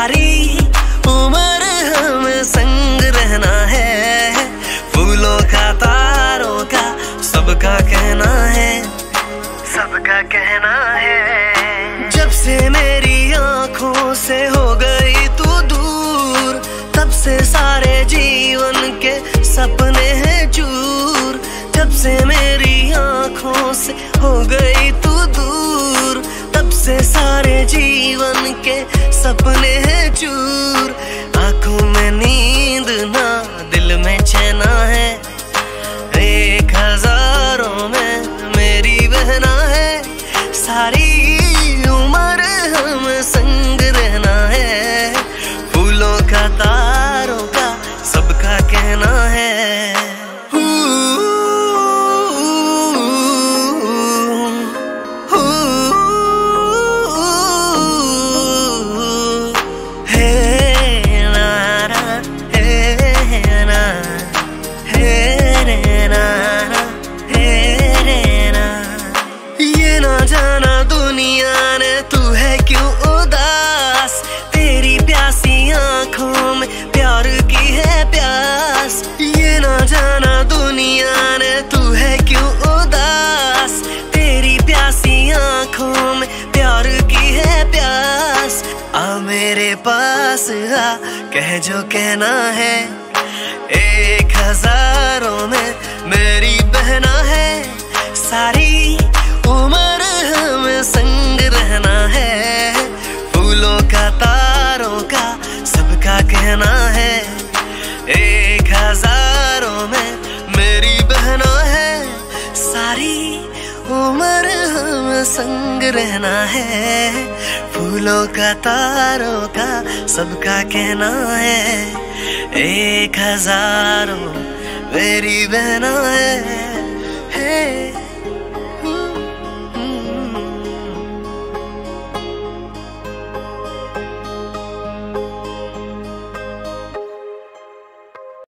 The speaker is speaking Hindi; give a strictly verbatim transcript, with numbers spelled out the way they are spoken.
सारी उम्र हमें संग रहना है। फूलों का तारों का सबका कहना है, सबका कहना है। जब से मेरी आंखों से हो गई तू दूर, तब से सारे जीवन के सपने हैं चूर। जब से मेरी आंखों से हो गई तू दूर, तब से सारे जीवन के सपने हैं चूर। आंखों में नींद ना दिल में चैना है, एक हजारों में मेरी बहना है। सारी उम्र हम संग रहना है। फूलों का तारों का सबका कहना है। जाना दुनिया ने तू है क्यों उदास, तेरी प्यासी आंखों में प्यार की है प्यास। ये ना जाना दुनिया ने तू है क्यों उदास, तेरी प्यासी आंखों में प्यार की है प्यास। आ मेरे पास आ कह जो कहना है, एक हजारों में मेरी बहना है। सारी उम्र हमें संग रहना है। फूलों का तारों का सबका कहना है, एक हजारों में मेरी बहना है। सारी उम्र हमें संग रहना है। फूलों का तारों का सबका कहना है, एक हजारों मेरी बहना है, है।